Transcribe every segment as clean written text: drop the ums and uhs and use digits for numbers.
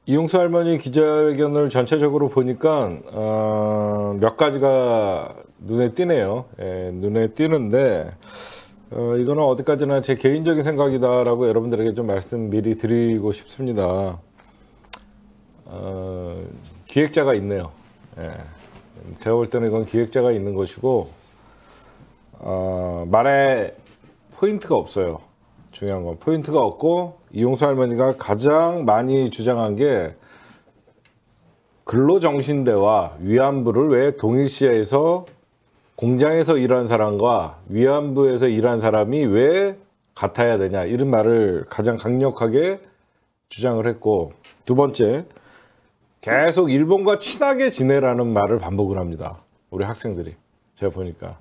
이용수 할머니 기자회견을 전체적으로 보니까 몇 가지가 눈에 띄네요. 예, 눈에 띄는데 이거는 어디까지나 제 개인적인 생각이다라고 여러분들에게 좀 말씀 미리 드리고 싶습니다. 기획자가 있네요. 예, 제가 볼 때는 이건 기획자가 있는 것이고 말에 포인트가 없어요. 중요한 건 포인트가 없고, 이용수 할머니가 가장 많이 주장한 게 근로정신대와 위안부를 왜 동일시해서 공장에서 일하는 사람과 위안부에서 일하는 사람이 왜 같아야 되냐, 이런 말을 가장 강력하게 주장을 했고, 두 번째, 계속 일본과 친하게 지내라는 말을 반복을 합니다. 우리 학생들이. 제가 보니까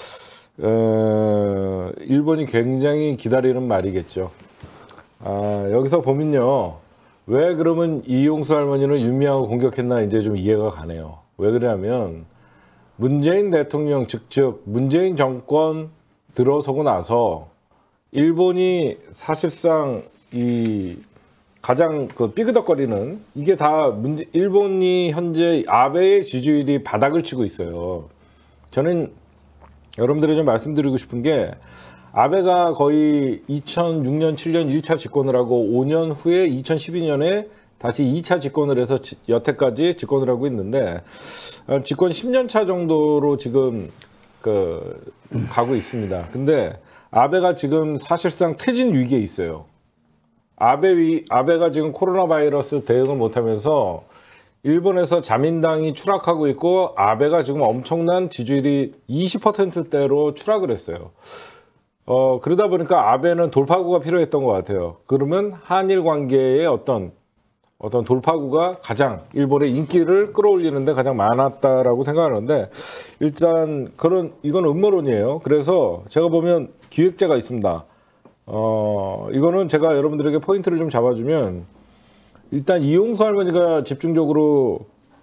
일본이 굉장히 기다리는 말이겠죠. 여기서 보면요, 왜 그러면 이용수 할머니는 윤미향을 공격했나 이제 좀 이해가 가네요. 왜 그러냐면 문재인 대통령 즉 문재인 정권 들어서고 나서 일본이 사실상 이 가장 삐그덕거리는 이게 다 일본이 현재 아베의 지지율이 바닥을 치고 있어요. 저는 여러분들에게 좀 말씀드리고 싶은 게, 아베가 거의 2006년, 7년 1차 집권을 하고 5년 후에 2012년에 다시 2차 집권을 해서 여태까지 집권을 하고 있는데, 집권 10년 차 정도로 지금 가고 있습니다. 근데 아베가 지금 사실상 퇴진 위기에 있어요. 아베가 지금 코로나 바이러스 대응을 못하면서 일본에서 자민당이 추락하고 있고, 아베가 지금 엄청난 지지율이 20%대로 추락을 했어요. 그러다 보니까 아베는 돌파구가 필요했던 것 같아요. 그러면 한일 관계의 어떤 돌파구가 가장 일본의 인기를 끌어올리는데 가장 많았다라고 생각하는데, 일단 이건 음모론이에요. 그래서 제가 보면 기획자가 있습니다. 이거는 제가 여러분들에게 포인트를 좀 잡아주면, 일단 이용수 할머니가 집중적으로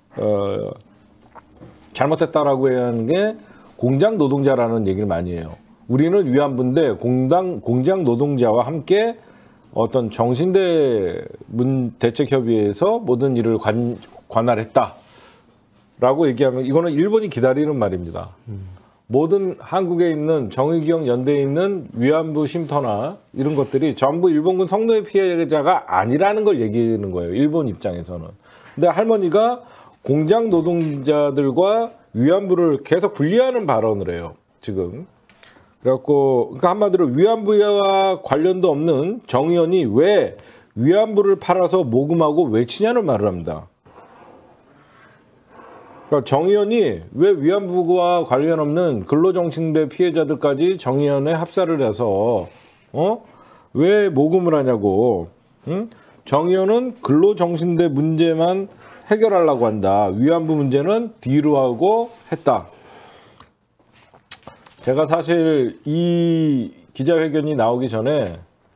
잘못했다라고 하는 게 공장 노동자라는 얘기를 많이 해요. 우리는 위안부인데 공장 노동자와 함께 어떤 정신대 대책협의회에서 모든 일을 관할했다라고 얘기하면, 이거는 일본이 기다리는 말입니다. 모든 한국에 있는 정의기억 연대에 있는 위안부 쉼터나 이런 것들이 전부 일본군 성노예 피해자가 아니라는 걸 얘기하는 거예요, 일본 입장에서는. 근데 할머니가 공장 노동자들과 위안부를 계속 분리하는 발언을 해요, 지금. 그래갖고, 그러니까 한마디로 위안부와 관련도 없는 정 의원이 왜 위안부를 팔아서 모금하고 외치냐는 말을 합니다. 그러니까 정 의원이 왜 위안부와 관련 없는 근로정신대 피해자들까지 정 의원에 합사를 해서 왜 모금을 하냐고. 응? 정 의원은 근로정신대 문제만 해결하려고 한다. 위안부 문제는 뒤로 하고 했다. 제가 사실 이 기자회견이 나오기 전에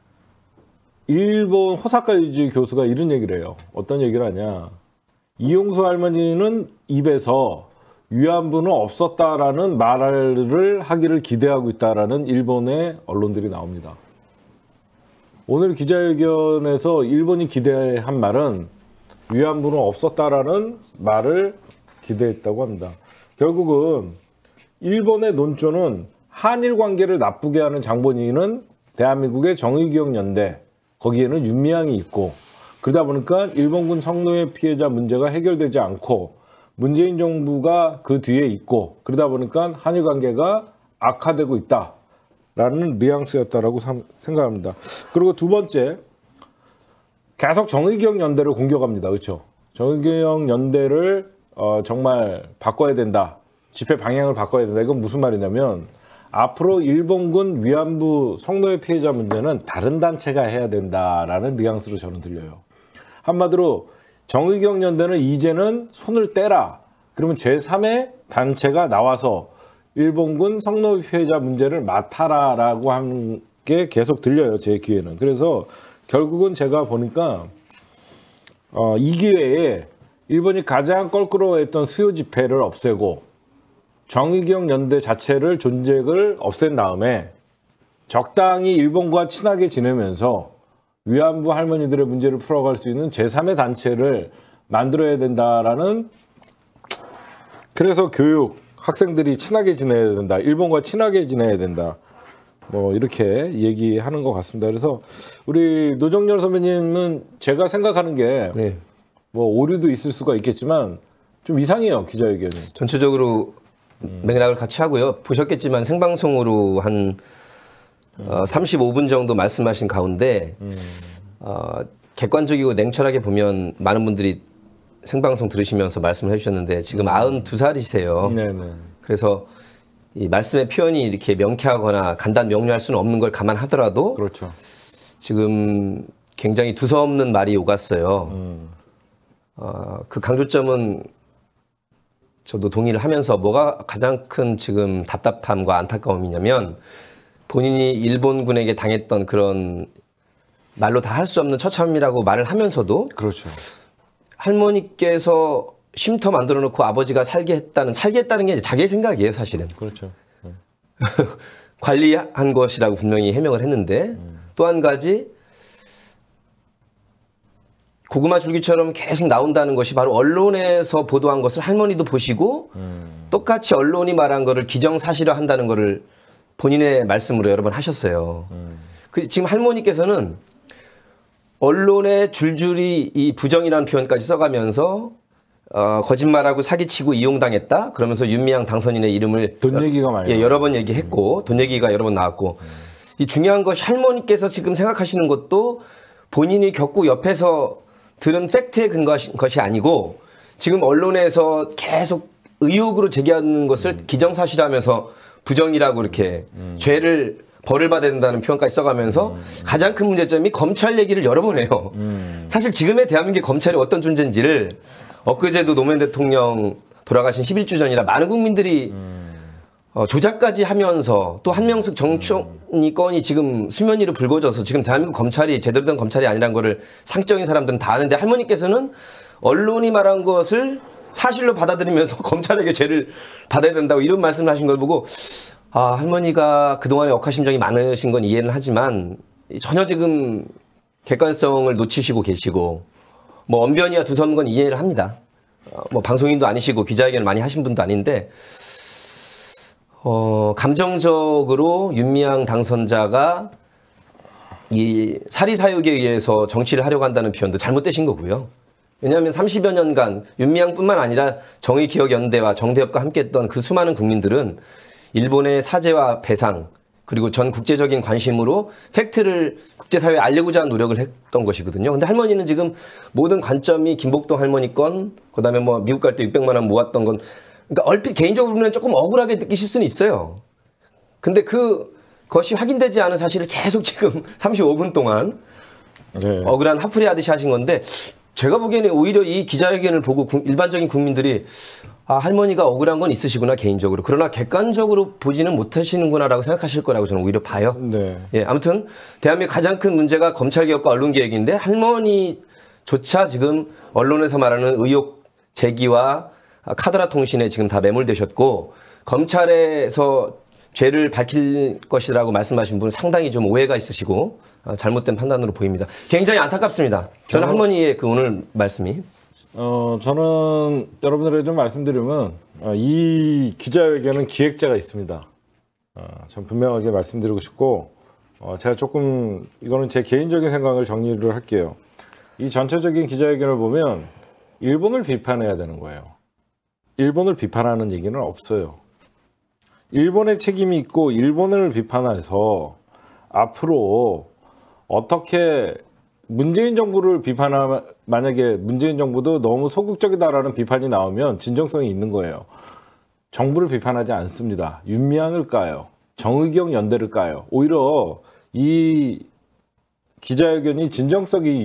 일본 호사카 유지 교수가 이런 얘기를 해요. 어떤 얘기를 하냐. 이용수 할머니는 입에서 위안부는 없었다라는 말을 하기를 기대하고 있다라는 일본의 언론들이 나옵니다. 오늘 기자회견에서 일본이 기대한 말은 위안부는 없었다라는 말을 기대했다고 합니다. 결국은 일본의 논조는 한일 관계를 나쁘게 하는 장본인은 대한민국의 정의기억연대, 거기에는 윤미향이 있고, 그러다 보니까 일본군 성노예 피해자 문제가 해결되지 않고 문재인 정부가 그 뒤에 있고, 그러다 보니까 한일 관계가 악화되고 있다라는 뉘앙스였다라고 생각합니다. 그리고 두 번째, 계속 정의기억연대를 공격합니다. 그렇죠? 정의기억연대를 정말 바꿔야 된다. 집회 방향을 바꿔야 된다. 이건 무슨 말이냐면, 앞으로 일본군 위안부 성노예 피해자 문제는 다른 단체가 해야 된다라는 뉘앙스로 저는 들려요. 한마디로 정의기억연대는 이제는 손을 떼라. 그러면 제3의 단체가 나와서 일본군 성노예 피해자 문제를 맡아라라고 하는 게 계속 들려요, 제 귀에는. 그래서 결국은 제가 보니까 이 기회에 일본이 가장 껄끄러워했던 수요 집회를 없애고 정의기억연대 자체를 존재를 없앤 다음에 적당히 일본과 친하게 지내면서 위안부 할머니들의 문제를 풀어갈 수 있는 제3의 단체를 만들어야 된다라는, 그래서 교육, 학생들이 친하게 지내야 된다. 일본과 친하게 지내야 된다. 뭐 이렇게 얘기하는 것 같습니다. 그래서 우리 노정열 선배님은 제가 생각하는 게 네. 뭐 오류도 있을 수가 있겠지만 좀 이상해요, 기자회견이. 전체적으로 맥락을 같이 하고요. 보셨겠지만 생방송으로 한 35분 정도 말씀하신 가운데 객관적이고 냉철하게 보면 많은 분들이 생방송 들으시면서 말씀을 해주셨는데 지금 92살이세요. 네네. 그래서 이 말씀의 표현이 이렇게 명쾌하거나 간단 명료할 수는 없는 걸 감안하더라도 그렇죠. 지금 굉장히 두서없는 말이 오갔어요. 그 강조점은 저도 동의를 하면서 뭐가 가장 큰 지금 답답함과 안타까움이냐면 본인이 일본군에게 당했던 그런 말로 다 할 수 없는 처참이라고 말을 하면서도 그렇죠. 할머니께서 쉼터 만들어 놓고 아버지가 살게 했다는 게 이제 자기의 생각이에요, 사실은. 그렇죠. 네. 관리한 것이라고 분명히 해명을 했는데 또 한 가지 고구마 줄기처럼 계속 나온다는 것이 바로 언론에서 보도한 것을 할머니도 보시고 똑같이 언론이 말한 거를 기정사실화한다는 거를 본인의 말씀으로 여러 번 하셨어요. 지금 할머니께서는 언론에 줄줄이 이 부정이라는 표현까지 써가면서 거짓말하고 사기치고 이용당했다. 그러면서 윤미향 당선인의 이름을 돈 얘기가 많이 여러 번 얘기했고 돈 얘기가 여러 번 나왔고 이 중요한 것이 할머니께서 지금 생각하시는 것도 본인이 겪고 옆에서 들은 팩트에 근거한 것이 아니고 지금 언론에서 계속 의혹으로 제기하는 것을 기정사실하면서 부정이라고 이렇게 죄를 벌을 받아야 된다는 표현까지 써가면서 가장 큰 문제점이 검찰 얘기를 여러 번 해요. 사실 지금의 대한민국 검찰이 어떤 존재인지를 엊그제도 노무현 대통령 돌아가신 11주 전이라 많은 국민들이 조작까지 하면서 또 한명숙 정청이 건이 지금 수면 위로 불거져서 지금 대한민국 검찰이 제대로 된 검찰이 아니란 거를 상식적인 사람들은 다 아는데 할머니께서는 언론이 말한 것을 사실로 받아들이면서 검찰에게 죄를 받아야 된다고 이런 말씀을 하신 걸 보고 할머니가 그동안에 억하심정이 많으신 건 이해는 하지만 전혀 지금 객관성을 놓치시고 계시고 뭐 언변이야 두서없는 건 이해를 합니다. 뭐 방송인도 아니시고 기자회견을 많이 하신 분도 아닌데 감정적으로 윤미향 당선자가 이 사리사욕에 의해서 정치를 하려고 한다는 표현도 잘못되신 거고요. 왜냐하면 30여 년간 윤미향뿐만 아니라 정의기억연대와 정대협과 함께했던 그 수많은 국민들은 일본의 사죄와 배상 그리고 전 국제적인 관심으로 팩트를 국제사회에 알리고자 하는 노력을 했던 것이거든요. 근데 할머니는 지금 모든 관점이 김복동 할머니 건, 그 다음에 뭐 미국 갈 때 600만 원 모았던 건, 그러니까 얼핏 개인적으로는 조금 억울하게 느끼실 수는 있어요. 근데 그것이 확인되지 않은 사실을 계속 지금 35분 동안 네. 억울한 화풀이 하듯이 하신 건데 제가 보기에는 오히려 이 기자회견을 보고 일반적인 국민들이 할머니가 억울한 건 있으시구나 개인적으로. 그러나 객관적으로 보지는 못하시는구나라고 생각하실 거라고 저는 오히려 봐요. 네. 예, 아무튼 대한민국 가장 큰 문제가 검찰개혁과 언론개혁인데 할머니조차 지금 언론에서 말하는 의혹 제기와 카더라 통신에 지금 다 매몰되셨고 검찰에서 죄를 밝힐 것이라고 말씀하신 분은 상당히 좀 오해가 있으시고 잘못된 판단으로 보입니다. 굉장히 안타깝습니다. 저는 할머니의 그 오늘 말씀이. 저는 여러분들에게 좀 말씀드리면 이 기자회견은 기획자가 있습니다. 전 분명하게 말씀드리고 싶고 제가 조금 이거는 제 개인적인 생각을 정리를 할게요. 이 전체적인 기자회견을 보면 일본을 비판해야 되는 거예요. 일본을 비판하는 얘기는 없어요. 일본의 책임이 있고 일본을 비판해서 앞으로 어떻게 문재인 정부를 비판하면 만약에 문재인 정부도 너무 소극적이다라는 비판이 나오면 진정성이 있는 거예요. 정부를 비판하지 않습니다. 윤미향을 까요. 정의경 연대를 까요. 오히려 이 기자회견이 진정성이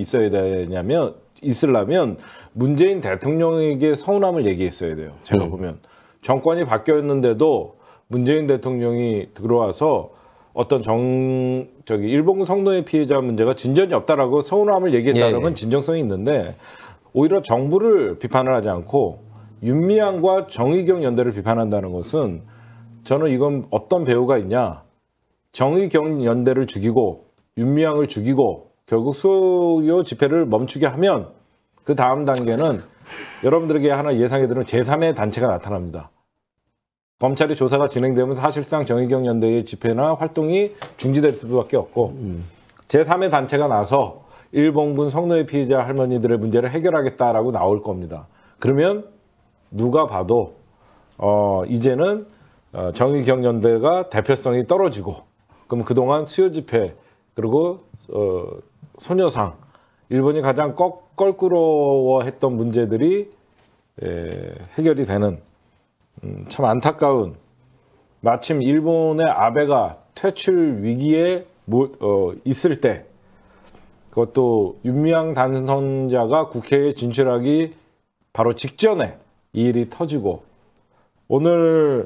있으려면 문재인 대통령에게 서운함을 얘기했어야 돼요. 제가 보면 정권이 바뀌었는데도 문재인 대통령이 들어와서 어떤 일본군 성노예 피해자 문제가 진전이 없다라고 서운함을 얘기했다는 진정성이 있는데 오히려 정부를 비판을 하지 않고 윤미향과 정의경 연대를 비판한다는 것은 저는 이건 어떤 배우가 있냐. 정의경 연대를 죽이고 윤미향을 죽이고 결국 수요 집회를 멈추게 하면 그 다음 단계는 여러분들에게 하나 예상해드리는 제3의 단체가 나타납니다. 검찰의 조사가 진행되면 사실상 정의경 연대의 집회나 활동이 중지될 수밖에 없고 제3의 단체가 나서 일본군 성노예 피해자 할머니들의 문제를 해결하겠다라고 나올 겁니다. 그러면 누가 봐도 이제는 정의경 연대가 대표성이 떨어지고 그럼 그동안 수요 집회 그리고 소녀상 일본이 가장 껄끄러워했던 문제들이 해결이 되는 참 안타까운 마침 일본의 아베가 퇴출 위기에 있을 때 그것도 윤미향 당선자가 국회에 진출하기 바로 직전에 이 일이 터지고 오늘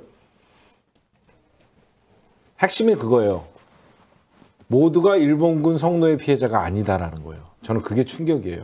핵심이 그거예요. 모두가 일본군 성노예 피해자가 아니다라는 거예요. 저는 그게 충격이에요.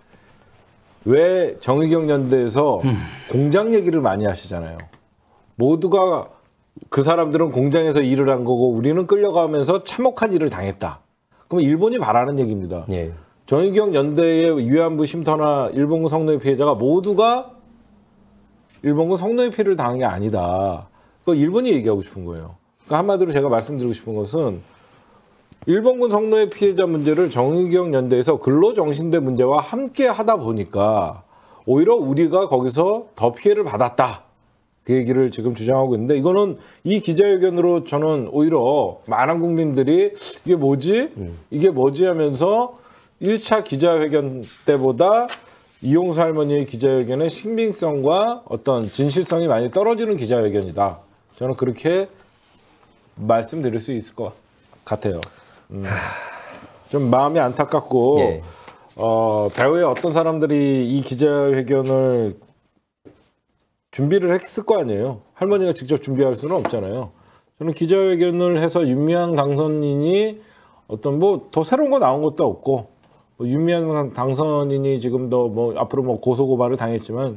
왜 정의경 연대에서 공장 얘기를 많이 하시잖아요. 모두가 그 사람들은 공장에서 일을 한 거고 우리는 끌려가면서 참혹한 일을 당했다. 그럼 일본이 바라는 얘기입니다. 예. 정의경 연대의 위안부 쉼터나 일본군 성노예 피해자가 모두가 일본군 성노예 피해를 당한 게 아니다. 그거 일본이 얘기하고 싶은 거예요. 그러니까 한마디로 제가 말씀드리고 싶은 것은 일본군 성노예 피해자 문제를 정의경 연대에서 근로정신대 문제와 함께 하다 보니까 오히려 우리가 거기서 더 피해를 받았다. 그 얘기를 지금 주장하고 있는데 이거는 이 기자회견으로 저는 오히려 많은 국민들이 이게 뭐지? 이게 뭐지 하면서 1차 기자회견 때보다 이용수 할머니의 기자회견의 신빙성과 어떤 진실성이 많이 떨어지는 기자회견이다. 저는 그렇게 말씀드릴 수 있을 것 같아요. 좀 마음이 안타깝고 예. 배우의 어떤 사람들이 이 기자회견을 준비를 했을 거 아니에요. 할머니가 직접 준비할 수는 없잖아요. 저는 기자회견을 해서 윤미향 당선인이 어떤 뭐 더 새로운 거 나온 것도 없고 뭐 윤미향 당선인이 지금도 뭐 앞으로 뭐 고소 고발을 당했지만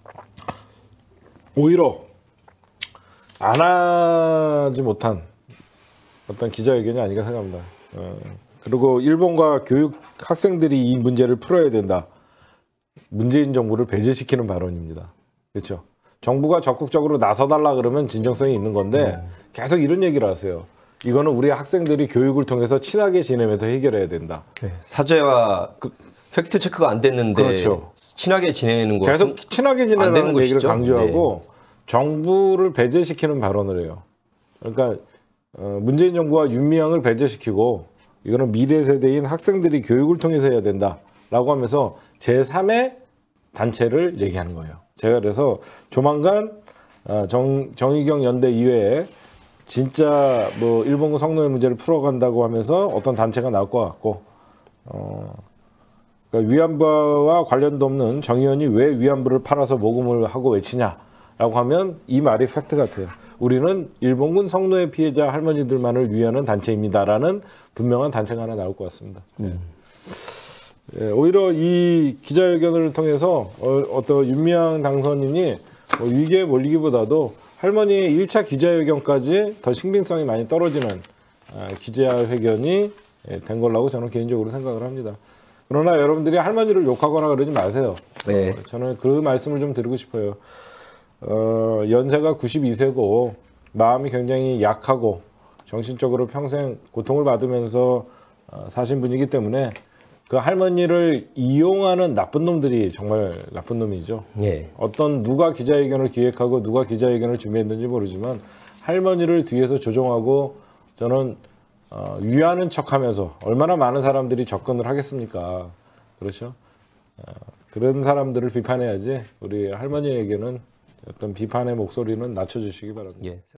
오히려 안 하지 못한 어떤 기자회견이 아닌가 생각합니다. 그리고 일본과 교육 학생들이 이 문제를 풀어야 된다. 문재인 정부를 배제시키는 발언입니다. 그렇죠? 정부가 적극적으로 나서달라 그러면 진정성이 있는 건데 계속 이런 얘기를 하세요. 이거는 우리 학생들이 교육을 통해서 친하게 지내면서 해결해야 된다. 네. 사죄와 팩트 체크가 안 됐는데 그렇죠. 친하게 지내는 것은 계속 친하게 안 지내라는 되는 얘기를 것이죠. 강조하고 네. 정부를 배제시키는 발언을 해요. 그러니까 문재인 정부와 윤미향을 배제시키고 이거는 미래 세대인 학생들이 교육을 통해서 해야 된다라고 하면서 제3의 단체를 얘기하는 거예요. 제가 그래서 조만간 정의경 연대 이외에 진짜 뭐 일본군 성노예 문제를 풀어간다고 하면서 어떤 단체가 나올 것 같고 그러니까 위안부와 관련도 없는 정 의원이 왜 위안부를 팔아서 모금을 하고 외치냐라고 하면 이 말이 팩트 같아요. 우리는 일본군 성노예 피해자 할머니들만을 위하는 단체입니다라는 분명한 단체가 하나 나올 것 같습니다. 예, 오히려 이 기자회견을 통해서 어떤 윤미향 당선인이 뭐 위기에 몰리기보다도 할머니의 1차 기자회견까지 더 신빙성이 많이 떨어지는 기자회견이 된 걸라고 저는 개인적으로 생각을 합니다. 그러나 여러분들이 할머니를 욕하거나 그러지 마세요. 네. 저는 그 말씀을 좀 드리고 싶어요. 연세가 92세고 마음이 굉장히 약하고 정신적으로 평생 고통을 받으면서 사신 분이기 때문에 그 할머니를 이용하는 나쁜 놈들이 정말 나쁜 놈이죠. 예. 어떤 누가 기자회견을 기획하고 누가 기자회견을 준비했는지 모르지만 할머니를 뒤에서 조종하고 저는 위하는 척하면서 얼마나 많은 사람들이 접근을 하겠습니까? 그렇죠? 그런 사람들을 비판해야지 우리 할머니에게는 어떤 비판의 목소리는 낮춰주시기 바랍니다. 예.